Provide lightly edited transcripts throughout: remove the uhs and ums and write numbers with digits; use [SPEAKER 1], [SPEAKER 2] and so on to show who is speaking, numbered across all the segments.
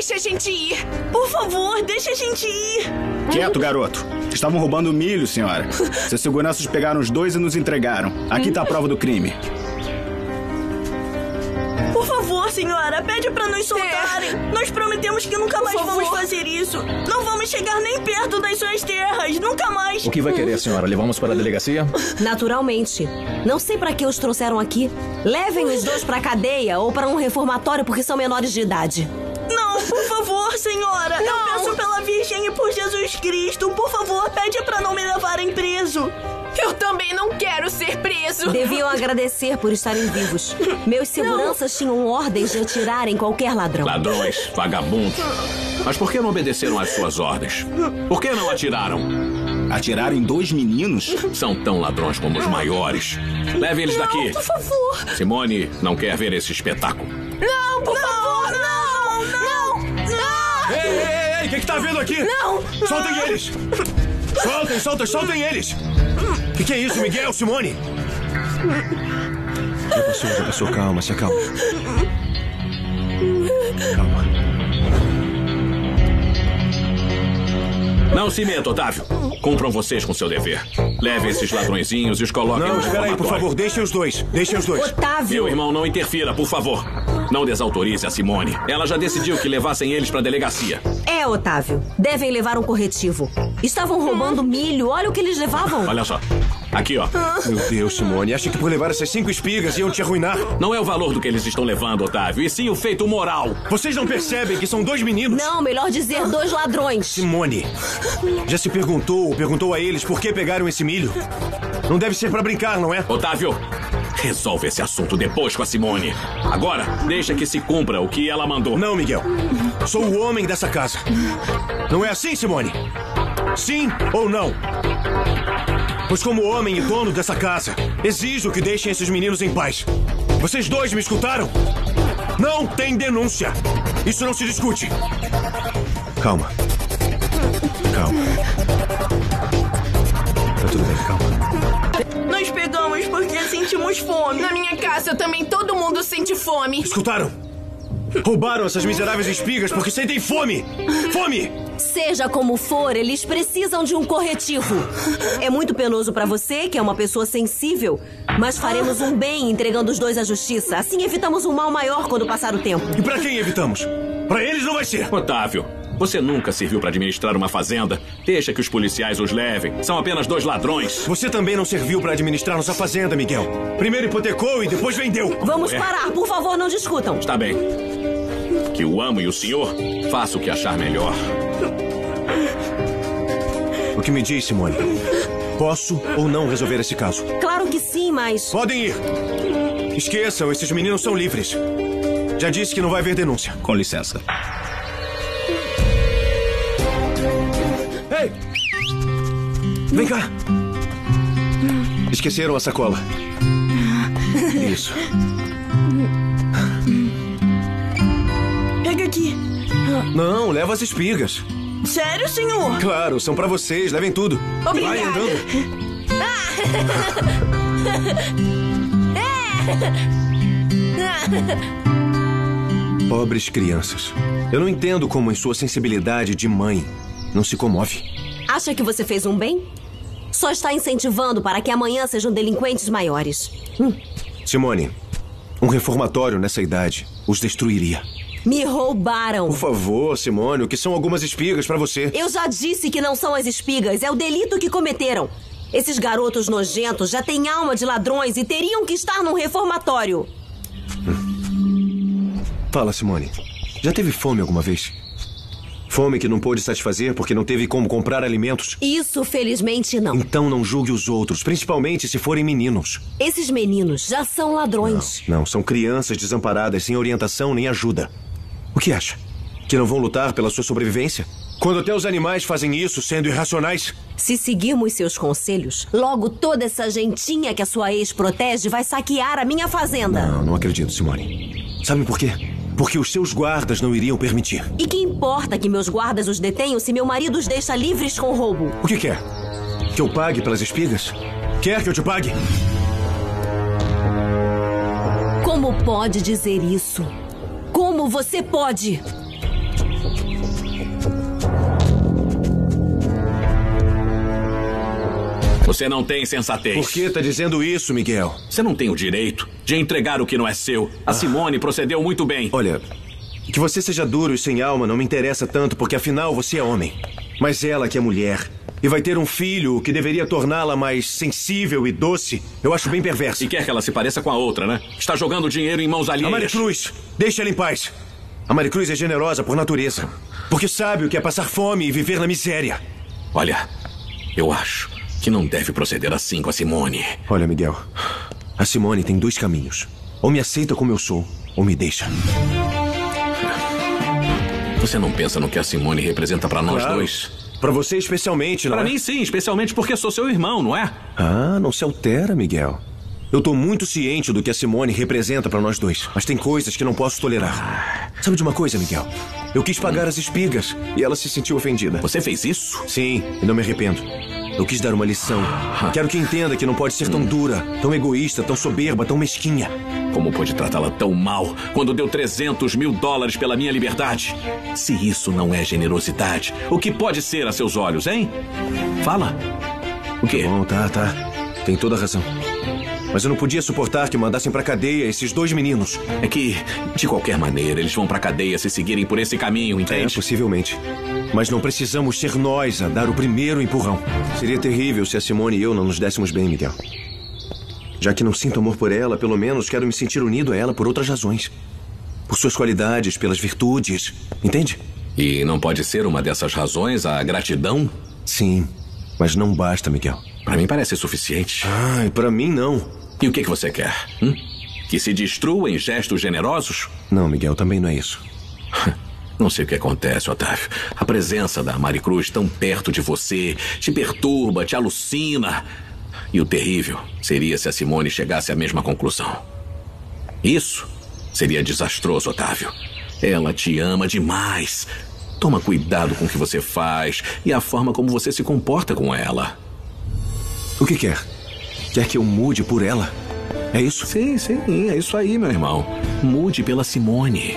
[SPEAKER 1] Deixa a gente ir.
[SPEAKER 2] Por favor, deixa a gente ir.
[SPEAKER 3] Quieto, garoto. Estavam roubando milho, senhora. Seus seguranças pegaram os dois e nos entregaram. Aqui tá a prova do crime.
[SPEAKER 2] Por favor, senhora, pede pra nos soltarem. Nós prometemos que nunca mais vamos fazer isso. Não vamos chegar nem perto das suas terras. Nunca mais.
[SPEAKER 4] O que vai querer, senhora? Levamos para a delegacia?
[SPEAKER 5] Naturalmente. Não sei pra que os trouxeram aqui. Levem os dois pra cadeia ou pra um reformatório porque são menores de idade.
[SPEAKER 2] Não, por favor, senhora.
[SPEAKER 1] Não.
[SPEAKER 2] Eu peço pela Virgem e por Jesus Cristo. Por favor, pede pra não me levarem preso.
[SPEAKER 1] Eu também não quero ser preso.
[SPEAKER 5] Deviam agradecer por estarem vivos. Meus seguranças tinham ordens de atirarem qualquer ladrão.
[SPEAKER 6] Ladrões, vagabundos. Mas por que não obedeceram às suas ordens? Por que não atiraram?
[SPEAKER 3] Atiraram em 2 meninos?
[SPEAKER 6] São tão ladrões como os maiores. Levem eles daqui.
[SPEAKER 1] Por favor.
[SPEAKER 6] Simone não quer ver esse espetáculo.
[SPEAKER 1] Não, por favor, não.
[SPEAKER 7] Ei, o que tá vendo aqui?
[SPEAKER 1] Não.
[SPEAKER 7] Soltem eles. Soltem eles. O que é isso, Miguel, Simone? Já passou, calma, se acalma. Calma.
[SPEAKER 6] Não se meta, Otávio. Cumpram vocês com seu dever. Levem esses ladrõezinhos e os coloquem
[SPEAKER 7] Não,
[SPEAKER 6] no
[SPEAKER 7] espera aí, por
[SPEAKER 6] reformatório.
[SPEAKER 7] favor, deixem os dois.
[SPEAKER 5] Otávio!
[SPEAKER 6] Meu irmão, não interfira, por favor. Não desautorize a Simone. Ela já decidiu que levassem eles pra delegacia.
[SPEAKER 5] É, Otávio. Devem levar um corretivo. Estavam roubando milho. Olha o que eles levavam.
[SPEAKER 6] Olha só. Aqui, ó.
[SPEAKER 7] Meu Deus, Simone, acha que por levar essas 5 espigas iam te arruinar?
[SPEAKER 6] Não é o valor do que eles estão levando, Otávio, e sim o feito moral.
[SPEAKER 7] Vocês não percebem que são 2 meninos?
[SPEAKER 5] Não, melhor dizer 2 ladrões.
[SPEAKER 7] Simone, já se perguntou a eles por que pegaram esse milho? Não deve ser pra brincar, não é?
[SPEAKER 6] Otávio, resolve esse assunto depois com a Simone. Agora, deixa que se cumpra o que ela mandou.
[SPEAKER 7] Não, Miguel. Sou o homem dessa casa. Não é assim, Simone? Sim ou não? Pois como homem e dono dessa casa, exijo que deixem esses meninos em paz. Vocês dois me escutaram? Não tem denúncia. Isso não se discute. Calma. Tá tudo bem, calma.
[SPEAKER 2] Nós pegamos porque sentimos fome.
[SPEAKER 1] Na minha casa também todo mundo sente fome.
[SPEAKER 7] Escutaram? Roubaram essas miseráveis espigas porque sentem fome! Fome!
[SPEAKER 5] Seja como for, eles precisam de um corretivo. É muito penoso pra você, que é uma pessoa sensível, mas faremos um bem entregando os dois à justiça. Assim evitamos um mal maior quando passar o tempo.
[SPEAKER 7] E pra quem evitamos? Pra eles não vai ser!
[SPEAKER 6] Otávio, você nunca serviu pra administrar uma fazenda. Deixa que os policiais os levem. São apenas 2 ladrões.
[SPEAKER 7] Você também não serviu pra administrar nossa fazenda, Miguel. Primeiro hipotecou e depois vendeu.
[SPEAKER 5] Vamos parar, por favor, não discutam.
[SPEAKER 6] Está bem. Que o amo e o senhor façam o que achar melhor.
[SPEAKER 7] O que me diz, Simone? Posso ou não resolver esse caso?
[SPEAKER 5] Claro que sim, mas...
[SPEAKER 7] Podem ir. Esqueçam, esses meninos são livres. Já disse que não vai haver denúncia.
[SPEAKER 3] Com licença.
[SPEAKER 7] Ei! Vem cá. Esqueceram a sacola. Isso.
[SPEAKER 2] Pega aqui.
[SPEAKER 7] Não, leva as espigas.
[SPEAKER 2] Sério, senhor?
[SPEAKER 7] Claro, são pra vocês, levem tudo.
[SPEAKER 1] Obrigada.
[SPEAKER 7] Vai andando. Pobres crianças. Eu não entendo como em sua sensibilidade de mãe não se comove.
[SPEAKER 5] Acha que você fez um bem? Só está incentivando para que amanhã sejam delinquentes maiores.
[SPEAKER 7] Simone, um reformatório nessa idade os destruiria.
[SPEAKER 5] Me roubaram.
[SPEAKER 7] Por favor, Simone, o que são algumas espigas pra você?
[SPEAKER 5] Eu já disse que não são as espigas, é o delito que cometeram. Esses garotos nojentos já têm alma de ladrões e teriam que estar num reformatório.
[SPEAKER 7] Fala, Simone. Já teve fome alguma vez? Fome que não pôde satisfazer porque não teve como comprar alimentos?
[SPEAKER 5] Isso, felizmente, não.
[SPEAKER 7] Então não julgue os outros, principalmente se forem meninos.
[SPEAKER 5] Esses meninos já são ladrões.
[SPEAKER 7] Não, são crianças desamparadas, sem orientação nem ajuda. O que acha? Que não vão lutar pela sua sobrevivência? Quando até os animais fazem isso, sendo irracionais?
[SPEAKER 5] Se seguirmos seus conselhos, logo toda essa gentinha que a sua ex protege vai saquear a minha fazenda.
[SPEAKER 7] Não acredito, Simone. Sabe por quê? Porque os seus guardas não iriam permitir.
[SPEAKER 5] E que importa que meus guardas os detenham se meu marido os deixa livres com roubo?
[SPEAKER 7] O que quer? Que eu pague pelas espigas? Quer que eu te pague?
[SPEAKER 5] Como pode dizer isso? Como você pode?
[SPEAKER 6] Você não tem sensatez.
[SPEAKER 7] Por que tá dizendo isso, Miguel?
[SPEAKER 6] Você não tem o direito de entregar o que não é seu. A Simone procedeu muito bem.
[SPEAKER 7] Olha, que você seja duro e sem alma não me interessa tanto, porque afinal você é homem. Mas ela que é mulher e vai ter um filho que deveria torná-la mais sensível e doce, eu acho bem perverso.
[SPEAKER 6] E quer que ela se pareça com a outra, né? Está jogando dinheiro em mãos alheias.
[SPEAKER 7] A Maricruz, deixa ela em paz. A Maricruz é generosa por natureza, porque sabe o que é passar fome e viver na miséria.
[SPEAKER 6] Olha, eu acho que não deve proceder assim com a Simone.
[SPEAKER 7] Olha, Miguel, a Simone tem 2 caminhos. Ou me aceita como eu sou, ou me deixa.
[SPEAKER 6] Você não pensa no que a Simone representa pra nós dois?
[SPEAKER 7] Pra você especialmente, não é?
[SPEAKER 6] Pra mim, sim, especialmente porque sou seu irmão, não é?
[SPEAKER 7] Ah, não se altera, Miguel. Eu tô muito ciente do que a Simone representa pra nós dois, mas tem coisas que não posso tolerar. Sabe de uma coisa, Miguel? Eu quis pagar as espigas e ela se sentiu ofendida.
[SPEAKER 6] Você fez isso?
[SPEAKER 7] Sim, e não me arrependo. Eu quis dar uma lição. Quero que entenda que não pode ser tão dura, tão egoísta, tão soberba, tão mesquinha.
[SPEAKER 6] Como pôde tratá-la tão mal quando deu $300 mil pela minha liberdade? Se isso não é generosidade, o que pode ser a seus olhos, hein? Fala. O quê?
[SPEAKER 7] Bom, tá. Tem toda a razão. Mas eu não podia suportar que mandassem pra cadeia esses 2 meninos.
[SPEAKER 6] É que, de qualquer maneira, eles vão pra cadeia se seguirem por esse caminho, entende?
[SPEAKER 7] Possivelmente. Mas não precisamos ser nós a dar o primeiro empurrão. Seria terrível se a Simone e eu não nos dessemos bem, Miguel. Já que não sinto amor por ela, pelo menos quero me sentir unido a ela por outras razões. Por suas qualidades, pelas virtudes. Entende?
[SPEAKER 6] E não pode ser uma dessas razões a gratidão?
[SPEAKER 7] Sim, mas não basta, Miguel.
[SPEAKER 6] Pra mim parece suficiente.
[SPEAKER 7] Ai, pra mim não.
[SPEAKER 6] E o que você quer? Que se destrua em gestos generosos?
[SPEAKER 7] Não, Miguel, também não é isso.
[SPEAKER 6] Não sei o que acontece, Otávio. A presença da Maricruz tão perto de você te perturba, te alucina. E o terrível seria se a Simone chegasse à mesma conclusão. Isso seria desastroso, Otávio. Ela te ama demais. Toma cuidado com o que você faz e a forma como você se comporta com ela.
[SPEAKER 7] O que quer? Quer que eu mude por ela? É isso?
[SPEAKER 6] Sim, é isso aí, meu irmão. Mude pela Simone.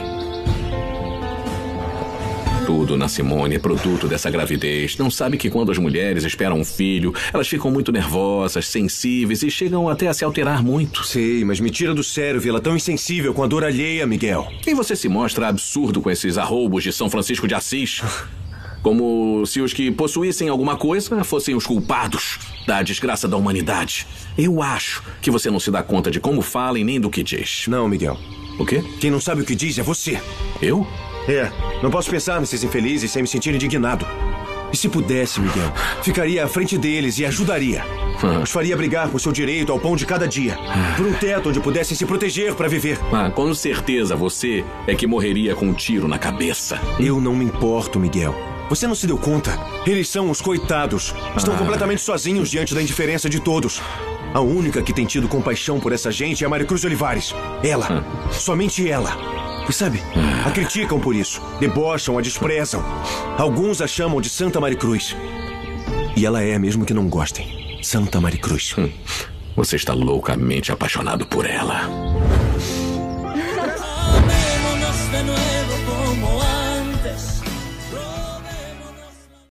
[SPEAKER 6] Tudo na Simone é produto dessa gravidez. Não sabe que quando as mulheres esperam um filho, elas ficam muito nervosas, sensíveis e chegam até a se alterar muito.
[SPEAKER 7] Sei, mas me tira do sério ver ela tão insensível com a dor alheia, Miguel.
[SPEAKER 6] E você se mostra absurdo com esses arroubos de São Francisco de Assis. Como se os que possuíssem alguma coisa fossem os culpados da desgraça da humanidade. Eu acho que você não se dá conta de como fala e nem do que diz.
[SPEAKER 7] Não, Miguel.
[SPEAKER 6] O quê?
[SPEAKER 7] Quem não sabe o que diz é você.
[SPEAKER 6] Eu?
[SPEAKER 7] Não posso pensar nesses infelizes sem me sentir indignado. E se pudesse, Miguel, ficaria à frente deles e ajudaria. Os faria brigar por seu direito ao pão de cada dia. Por um teto onde pudessem se proteger para viver.
[SPEAKER 6] Com certeza você é que morreria com um tiro na cabeça.
[SPEAKER 7] Eu não me importo, Miguel. Você não se deu conta? Eles são os coitados. Estão completamente sozinhos diante da indiferença de todos. A única que tem tido compaixão por essa gente é a Maricruz Olivares. Ela. Somente ela. E sabe, a criticam por isso. Debocham, a desprezam. Alguns a chamam de Santa Maricruz. E ela é, mesmo que não gostem, Santa Maricruz.
[SPEAKER 6] Você está loucamente apaixonado por ela.